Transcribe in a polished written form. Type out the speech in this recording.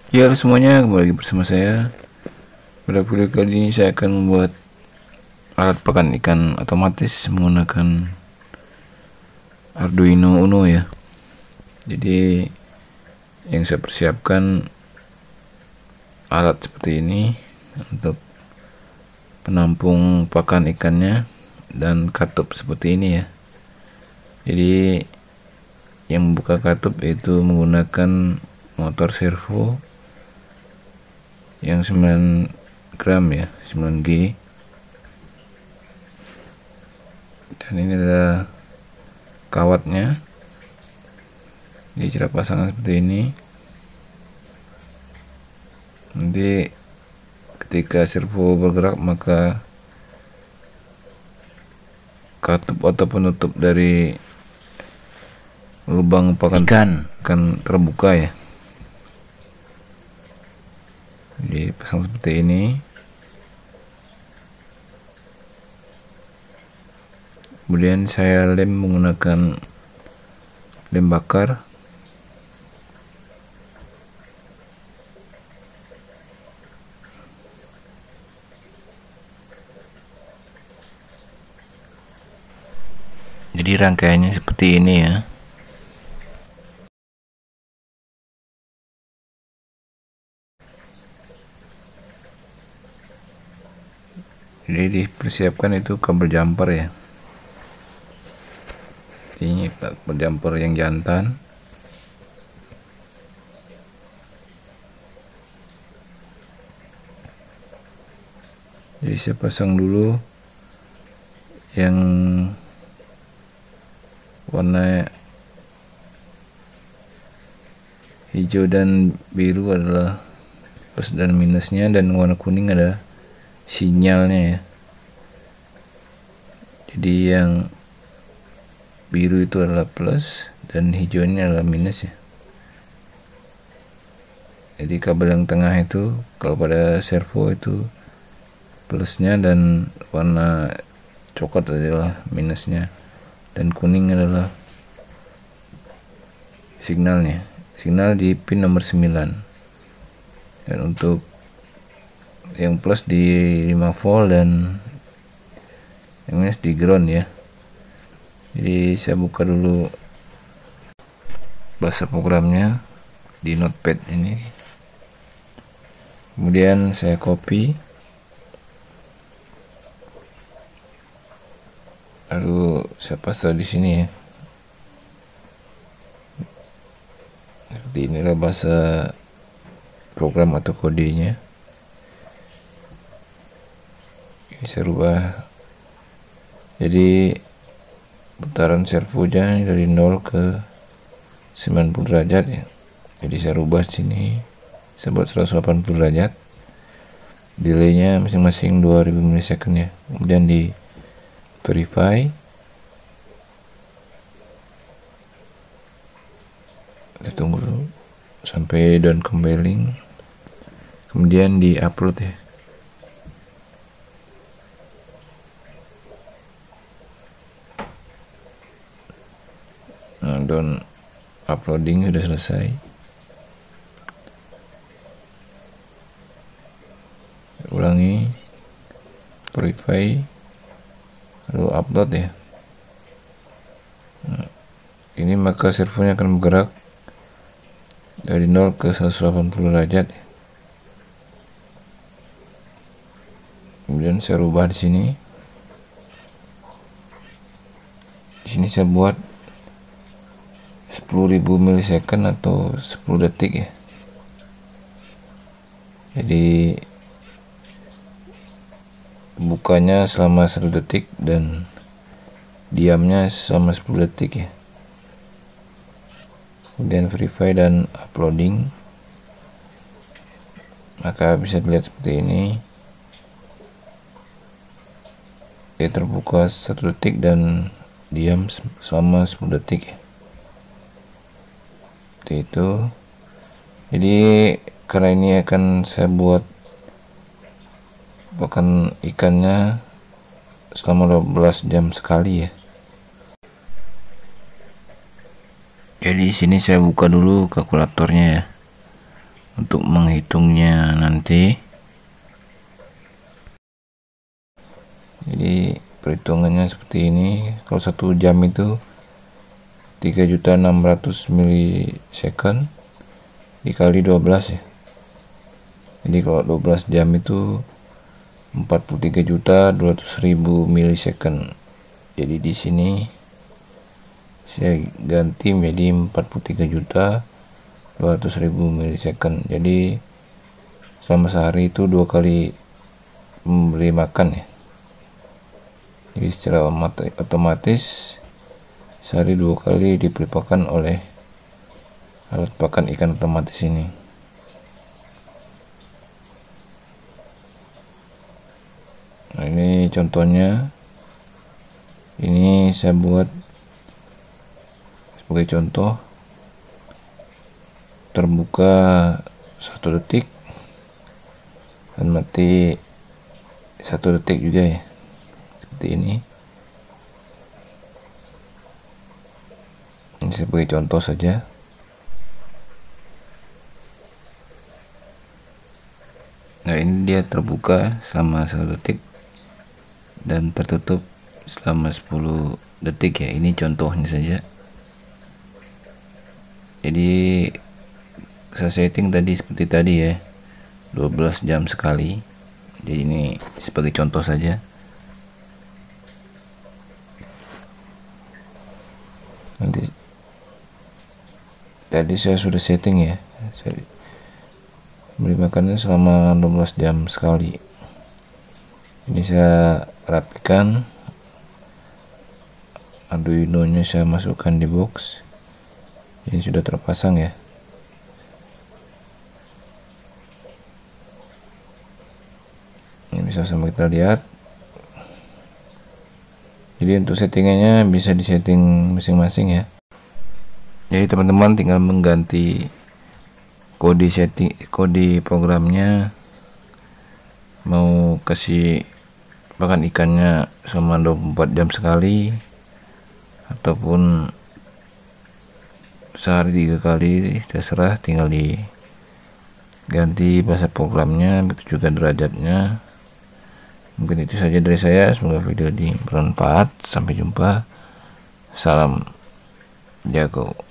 Ya, halo semuanya, kembali lagi bersama saya. Pada video kali ini saya akan membuat alat pakan ikan otomatis menggunakan Arduino Uno ya. Jadi yang saya persiapkan alat seperti ini untuk penampung pakan ikannya dan katup seperti ini ya. Jadi yang membuka katup itu menggunakan motor servo yang 9 gram ya, 9G, dan ini adalah kawatnya. Jadi cara pasangan seperti ini. Nanti ketika servo bergerak maka katup atau penutup dari lubang pakan ikan akan terbuka ya. Jadi pasang seperti ini, kemudian saya lem menggunakan lem bakar. Jadi rangkaiannya seperti ini ya. Jadi dipersiapkan itu kabel jumper ya. Ini kabel jumper yang jantan. Jadi saya pasang dulu yang warna hijau dan biru adalah plus dan minusnya, dan warna kuning ada sinyalnya ya. Jadi yang biru itu adalah plus dan hijau ini adalah minus ya. Jadi kabel yang tengah itu kalau pada servo itu plusnya, dan warna coklat adalah minusnya, dan kuning adalah signalnya. Signal di pin nomor 9. Dan untuk yang plus di 5 volt dan yang minus di ground ya. Jadi saya buka dulu bahasa programnya di notepad ini, kemudian saya copy, lalu saya paste di sini ya. Seperti inilah bahasa program atau kodenya. Ini saya rubah. Jadi putaran servonya dari 0 ke 90 derajat ya. Jadi saya rubah sini, saya buat 180 derajat. Delaynya masing-masing 2000 milisecond ya. Kemudian di verify. Kita tunggu dulu sampai down compiling, kemudian di upload ya. Nah, down uploading sudah selesai. Ulangi, verify, lalu upload ya. Nah, ini maka servonya akan bergerak dari 0 ke 180 derajat. Kemudian saya rubah di sini. Di sini saya buat 10.000 milisecond atau 10 detik ya. Jadi bukanya selama 1 detik dan diamnya selama 10 detik ya. Kemudian verify dan uploading, maka bisa dilihat seperti ini. Dia terbuka 1 detik dan diam selama 10 detik ya. Seperti itu. Jadi karena ini akan saya buat pakan ikannya selama 12 jam sekali ya. Jadi sini saya buka dulu kalkulatornya ya. Untuk menghitungnya nanti, jadi perhitungannya seperti ini. Kalau 1 jam itu 3.600 milisecond dikali 12 ya. Jadi kalau 12 jam itu 43.200.000 milisecond. Jadi di sini saya ganti menjadi 43.200.000 milisecond. Jadi selama sehari itu 2 kali memberi makan ya. Jadi secara otomatis sehari 2 kali diberi pakan oleh alat pakan ikan otomatis ini. Nah, ini contohnya. Ini saya buat sebagai contoh. Terbuka 1 detik dan mati 1 detik juga ya, seperti ini. Ini sebagai contoh saja. Nah, ini dia terbuka selama 1 detik dan tertutup selama 10 detik ya. Ini contohnya saja. Jadi saya setting tadi seperti tadi ya, 12 jam sekali. Jadi ini sebagai contoh saja. Nanti tadi saya sudah setting ya, saya beri makannya selama 12 jam sekali. Ini saya rapikan, Arduino nya saya masukkan di box. Ini sudah terpasang ya. Ini bisa sama kita lihat. Jadi untuk settingannya bisa disetting masing-masing ya. Jadi teman-teman tinggal mengganti kode programnya, mau kasih pakan ikannya selama 24 jam sekali ataupun sehari 3 kali, terserah, tinggal diganti bahasa programnya, begitu juga derajatnya. Mungkin itu saja dari saya. Semoga video ini bermanfaat. Sampai jumpa. Salam jago.